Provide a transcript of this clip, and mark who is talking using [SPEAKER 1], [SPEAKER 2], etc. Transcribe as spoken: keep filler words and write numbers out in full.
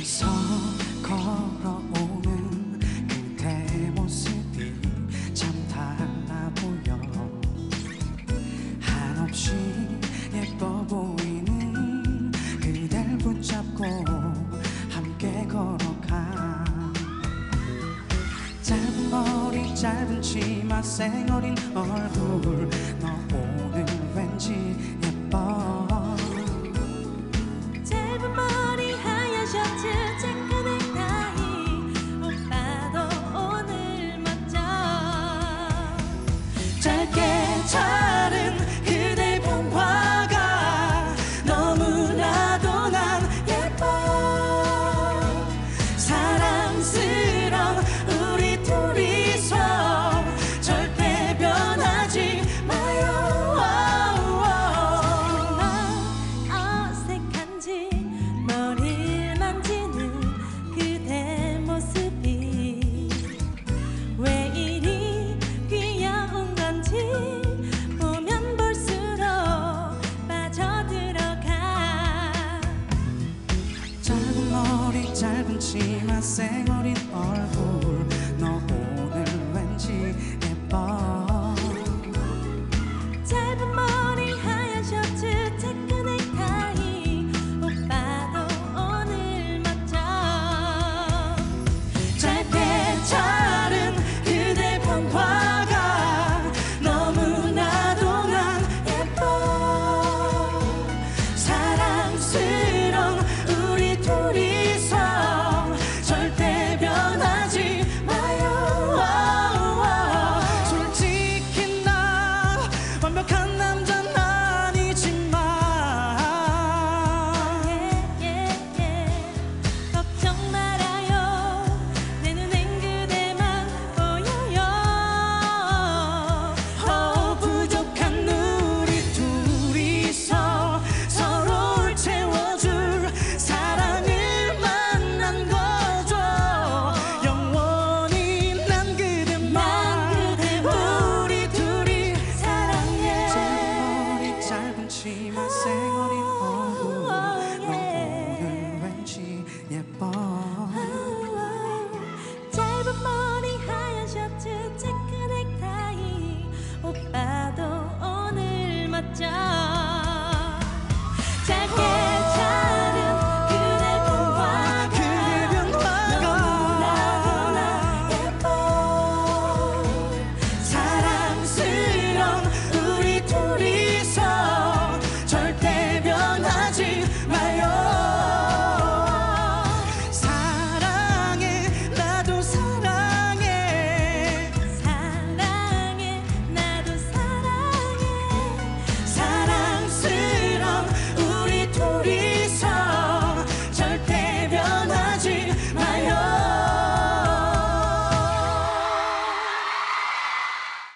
[SPEAKER 1] 멀리서 걸어오는 그대 모습이 참 달라 보여. 한없이 예뻐 보이는 그댈 붙잡고 함께 걸어가. 짧은 머리 짧은 치마 쌩얼인 얼굴 너 오늘 왠지 예뻐.
[SPEAKER 2] 짧은 머리 하얀 셔츠 체크 넥타이 오빠도 오늘 멋져.
[SPEAKER 1] 짧게 자른 그대 봉화가 너무나도 난 예뻐. 사랑스러운 우리 둘이서 절대 변하지 마요.
[SPEAKER 2] 어색한지 머리를 만지는 그대 모습이 왜 이리 귀여운 건지 보면 볼수록 빠져들어가.
[SPEAKER 1] 짧은 머리 짧은 치마 쌩얼인 얼굴 너 오늘 왠지 예뻐.
[SPEAKER 2] 짧은 머리 하얀 셔츠 체크 넥타이 오빠도 오늘 멋져.
[SPEAKER 1] 짧게 자른 그대 봉화가 너무나도 난 예뻐. 사랑스러운 우리 둘이